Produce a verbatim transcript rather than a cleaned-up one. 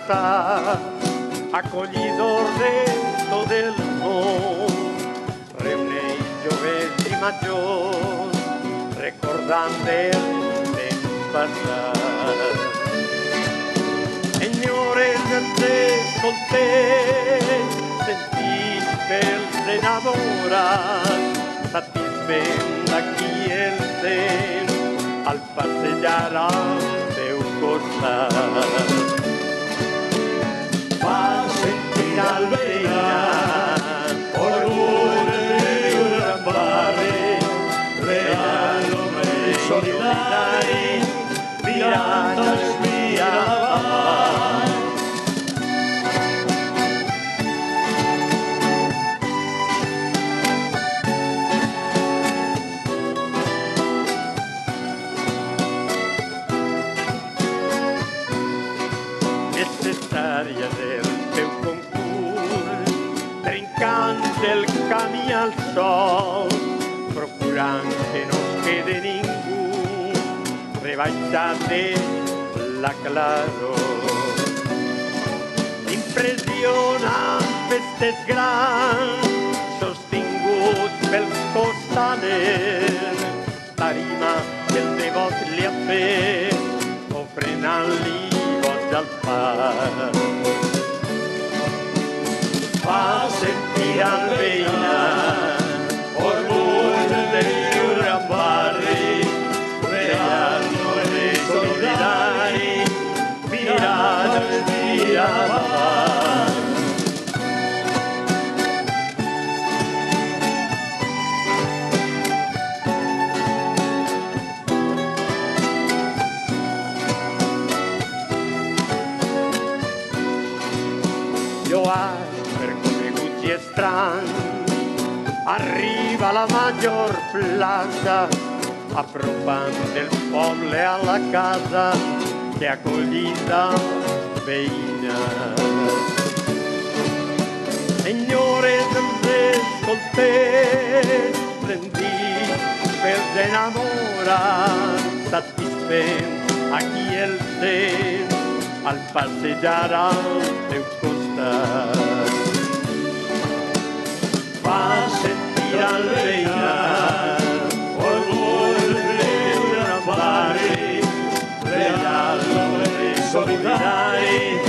casa, acollidor de todo el món, reuneix joves i majors, recordant el temps passat. Senyores dels escolters, sentits pels enamorats, satisfent aquí el temps, al passejar al teu costat. Fa sentir al veïnat, orgull de un gran barri, real home solidari, mirant els mirant. Necessària del teu concurs, trencant el camí al sol, procurant que no es quede ningú, rebaixat de la claror. Impressionen festes grans, sostinguts pels costaners, tarima que el devot li ha fet, ofrenant-li al pas. Fa sentir al veïnat, orgull de un gran barri, real home solidari, mirant els mirant. Jo has percorregut i estrany, arriba a la major plaça, apropant el poble a la casa que acollida veïna. Senyores dels escolters, rendits pels enamorats, satisfent aquí el temps, al passejar al teu costat. Fa sentir al veïnat, orgull d'un gran barri, real home solidari,